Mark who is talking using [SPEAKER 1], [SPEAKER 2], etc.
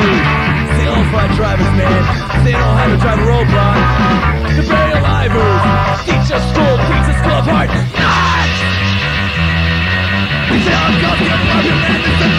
[SPEAKER 1] the old front drivers, man. They know how to drive a roadblock. The burial livers. Teach us school, teach us school of hard knocks. We say our girls get broken, man.